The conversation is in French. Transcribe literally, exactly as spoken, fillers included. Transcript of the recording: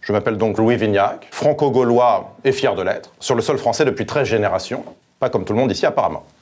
Je m'appelle donc Louis Vignac, franco-gaulois et fier de l'être, sur le sol français depuis treize générations, pas comme tout le monde ici apparemment.